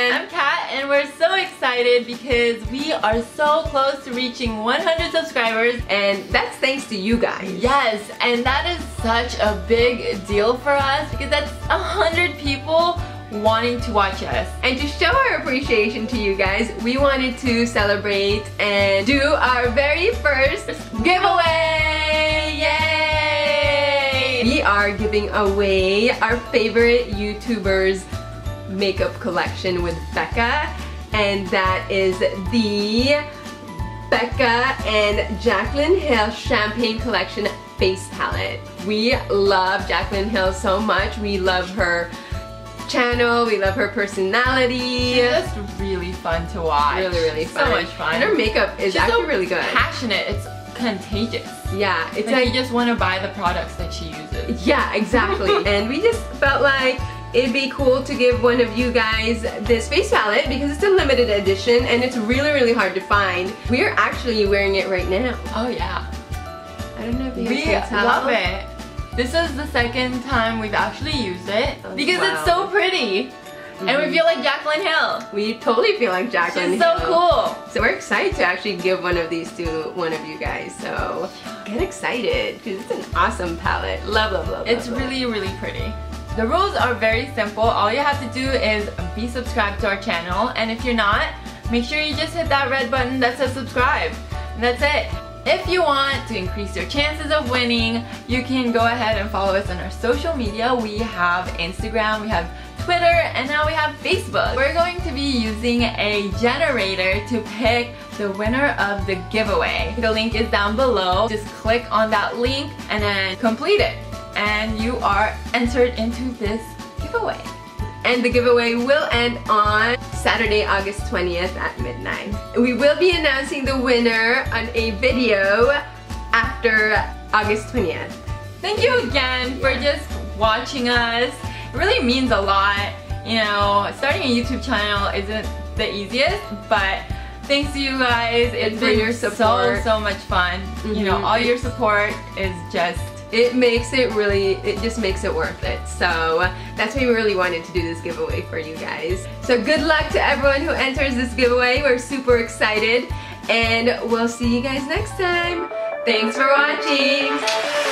Jen. I'm Kat, and we're so excited because we are so close to reaching 100 subscribers. And that's thanks to you guys. Yes, and that is such a big deal for us because that's 100 people wanting to watch us. And to show our appreciation to you guys, we wanted to celebrate and do our very first giveaway! Yay! We are giving away our favorite YouTubers makeup collection with Becca, and that is the Becca and Jaclyn Hill Champagne Collection Face Palette. We love Jaclyn Hill so much. We love her channel, we love her personality. She's just really fun to watch. Really fun. So much fun. And her makeup is actually really good. Passionate, it's contagious. Yeah, it's like you just want to buy the products that she uses. Yeah, exactly. And we just felt like it'd be cool to give one of you guys this face palette because it's a limited edition and it's really hard to find. We're actually wearing it right now. Oh yeah. I don't know if you guys can tell. love it. This is the second time we've actually used it because it's so pretty. And we feel like Jaclyn Hill. We totally feel like Jaclyn Hill. She's so cool. So we're excited to actually give one of these to one of you guys. So get excited because it's an awesome palette. Love. It's really pretty. The rules are very simple. All you have to do is be subscribed to our channel, and if you're not, make sure you just hit that red button that says subscribe. And that's it. If you want to increase your chances of winning, you can go ahead and follow us on our social media. We have Instagram, we have Twitter, and now we have Facebook. We're going to be using a generator to pick the winner of the giveaway. The link is down below. Just click on that link and then complete it. And you are entered into this giveaway. And the giveaway will end on Saturday, August 20th at midnight. We will be announcing the winner on a video after August 20th. Thank you again for just watching us. It really means a lot. You know, starting a YouTube channel isn't the easiest, but thanks to you guys, it's been your support. so much fun. You know, all your support is just... it just makes it worth it. So that's why we really wanted to do this giveaway for you guys. So good luck to everyone who enters this giveaway. We're super excited and we'll see you guys next time. Thanks for watching.